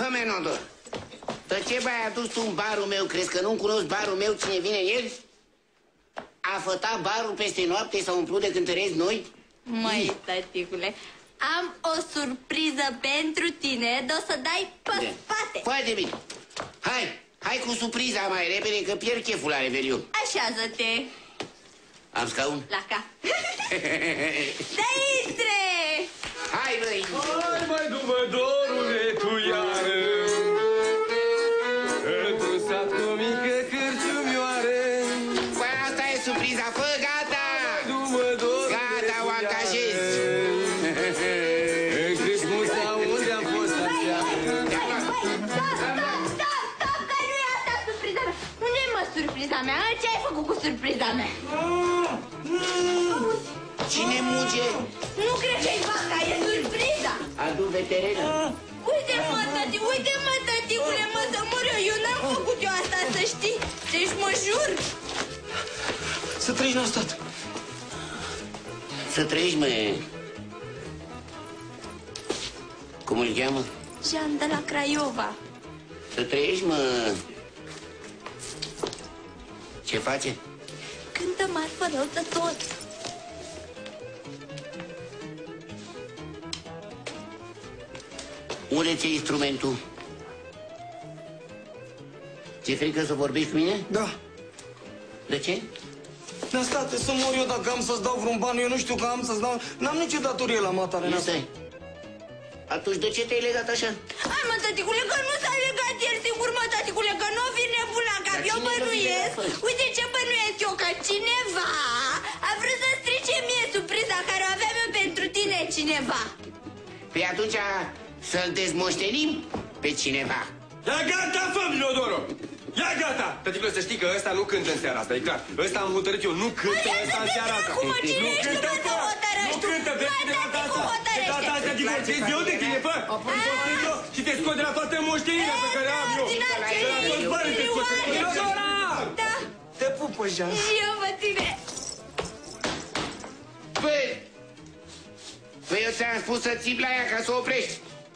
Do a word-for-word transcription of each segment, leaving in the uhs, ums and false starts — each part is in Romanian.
Fă-mi nodă. Dar ce bai adus tu în barul meu? Crezi că nu-mi cunosc barul meu cine vine în el? A fătat barul peste noapte, s-a umplut de cântărezi noi? Măi, tăticule, am o surpriză pentru tine, de o să dai pe de. spate. Foarte bine. Hai, hai cu surpriza mai repede, că pierd cheful la revelion. Așează-te. Am scaun? La cap. Dă intre! Hai, băi! Hai, mai du-mă, dorule, tu iară, într-un sat cu o mică cârciumioară. Păi asta e surpriza, fă, gata! Du-mă, dorule, gata, o angajez! În Christmusa unde am fost aseară. Stop, stop, stop, stop, că nu e asta surpriza mea. Unde e, mă, surpriza mea? Ce ai făcut cu surpriza mea? Cine muge? Nu cred că-i vaca, e surpriza! Adu veterină. Uite-mă, tati, uite-mă, tăticule, mă, să mor eu, eu n-am făcut eu asta, să știi. Deci mă jur. Să trăiești, n-a stat. Să trăiești, mă. Cum îl cheamă? Jean de la Craiova. Să trăiești, mă. Ce face? Cântă marfă răutător. Unde ți-e instrumentul? Ți-e frică să vorbești cu mine? Da. De ce? N-a stat, să mor eu dacă am să-ți dau vreun ban, eu nu știu că am să-ți dau... N-am nicio datorie la matale, n-a stat. Atunci de ce te-ai legat așa? Hai, mă, tăticule, că nu s-a legat el singur, mă, tăticule, că nu vine nebun la cap. Eu bănuiesc, uite ce bănuiesc eu, că cineva a vrut să strice mie surpriza care o aveam eu pentru tine, cineva. Păi atunci să-l dezmoștenim pe cineva. Ia gata, fă, Milodoro! Ia gata! Tăticule, să știi că ăsta nu cântă în seara asta, e clar. Ăsta am hotărât eu, nu cântă ăsta în seara asta. Acum, cine nu ești cântă, tu, fă! hotărăști Nu tu? cântă, vezi de data asta! De data asta divorțezi eu de tine, fă! Divorțezi eu și te scot de la toată moștenirea pe care am eu! De la toți banii te scot! Milodora! Da! Te pupă, Jean! Și eu vă tine! Păi... Păi eu ți-am spus să ții la ea ca să o oprești.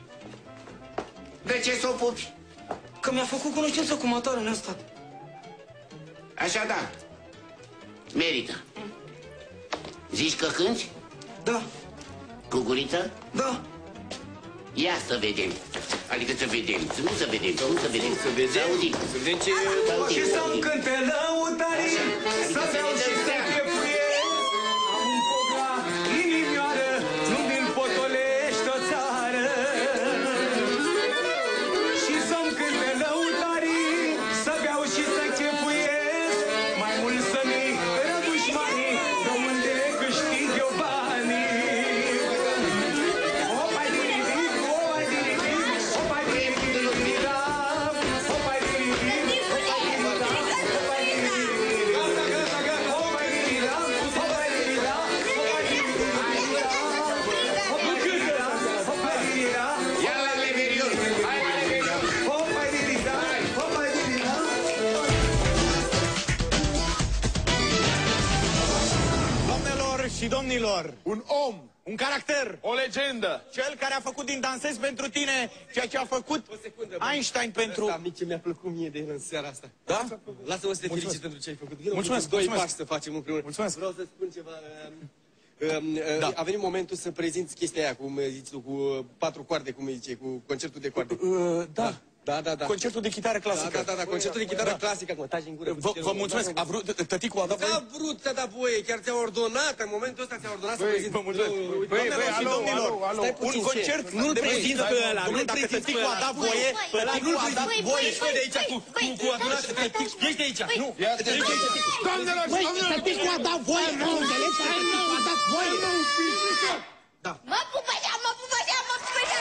De ce să o pupi? Că mi-a făcut cunoștință cu matare, n-a stat. Așa da. Merită. Zici că cânti? Da. Cu guriță? Da. Ia să vedem. Adică să vedem. Nu să vedem. Nu să vedem. Să vedem. Să auzim. Să vedem ce... Și să-mi cânte lăutarii, să beau și să chefuiesc. Am un foc la inimioară, nu mi-l potolești o țară. Și să-mi cânte lăutarii, să beau și să chefuiesc. Mai mult să-mi rădușmanii, de unde câștig eu banii. Opai diridic, opai diridic, opai diridic, opai diridic, opai diridic. Gata, gata, gata, opai diridic, opai diridic, opai diridic. Nu cântă, opai diridic. Ia la Revelion. Hai la Revelion. Opai diridic, opai diridic. Doamnelor și domnilor, un om, un caracter, O legendă! cel care a făcut din Dansez pentru tine ceea ce a făcut Einstein pentru... Da, mie ce mi-a plăcut mie de el în seara asta. Da? Lasă-mă să te felicit pentru ce ai făcut. Mulțumesc, Doi mulțumesc. pași să facem împreună. Mulțumesc. Vreau să spun ceva. um, um, Da. A venit momentul să prezinți chestia aia, cum zici tu, cu uh, patru coarde, cum îi zice, cu concertul de coarde. Uh, da. Da, da, da. Concertul de chitară clasică. Da, da, da, da, concertul de chitară clasică. Acum, taci în gură. Vă, vă mulțumesc. A vrut, tăticul a dat voie? A vrut să da voie, chiar ți-a ordonat, în momentul ăsta ți-a ordonat să prezinți. Vă mulțumesc. Doamnelor și domnilor, un concert nu-l prezinți pe ăla, nu-l dacă tăticul a dat voie, tăticul a dat voie. Ești de aici cu adunat, ești de aici, nu? Doamnelor și domnilor, tăticul a dat voie, nu înțelegi? Tăticul a dat voie. Mă pupădea, mă pupădea, mă pupădea!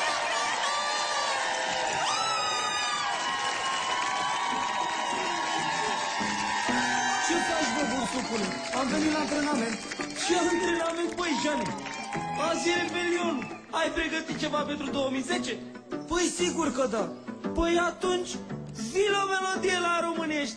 Ce faci, bă, bursupule? Am venit la antrenament. Ce antrenament, băi, Jeane? Azi e Revelion. Ai pregătit ceva pentru două mii zece? Păi sigur că da. Păi atunci, zi-l o melodie la românești.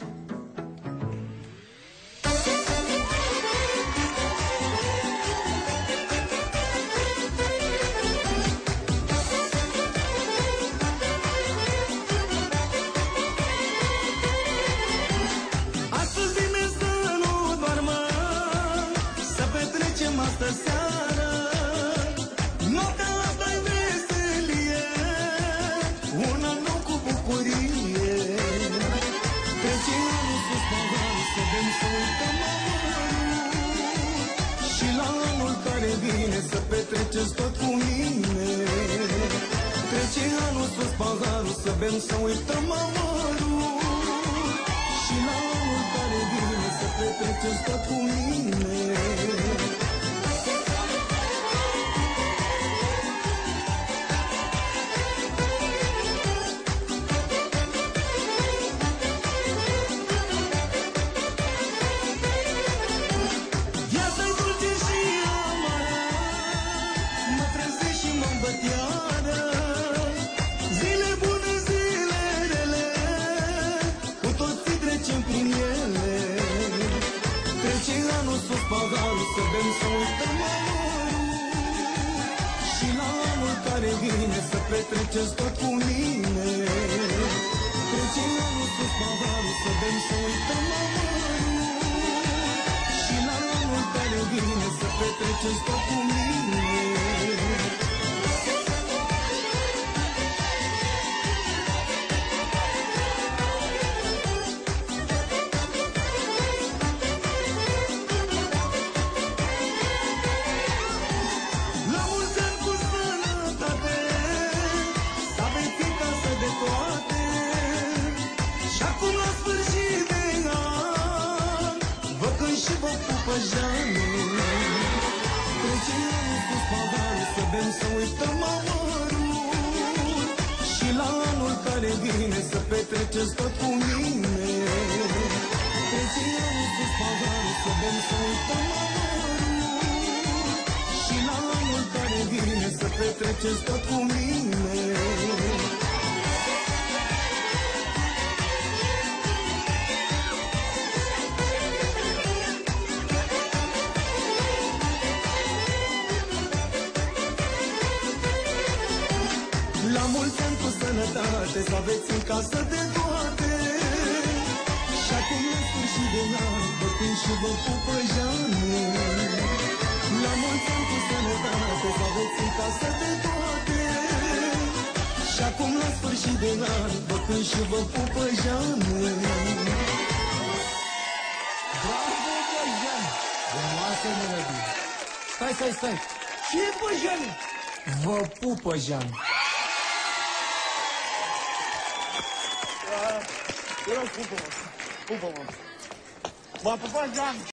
să bem, să uităm amărul. Și la anul care vine să petreceți tot cu mine. Viața-i dulce și amară, mă trezesc și mă îmbătiară. Zile bune, zile rele, cu toții trecem prin ele. Trece anul sus paharul, să bem, să uităm amorul. Și la anul care vine să petreceți tot cu mine. Trece anul sus paharul, să bem, să uităm amorul. Și la anul care vine să petreceți tot cu mine. La mulți ani cu sănătate, să aveți în casă de toate. Și acum la sfârșit de an, vă cânt și vă pupă Jane. Trece anul cu paharul, să bem, să uităm amărul. Și la anul care vine să petreceți tot cu mine. Trece anul cu paharul, să bem, să uităm amărul. Și la anul care vine să petreceți tot cu mine. La mulți ani cu sănătate, să aveți în casă de toate. Și acum la sfârșit de an, vă cânt și vă pupă Jane. La mulți ani cu sănătate, să aveți în casă de toate. Și acum la sfârșit de an, vă cânt și vă pupă Jane. Bravo, Băjan! Frumoasă melodie. Stai, stai, stai. Ce e, Băjane? Vă pupă, Jean. Te rog, pupă-mă. Pupă-mă. M-a pupat Jean.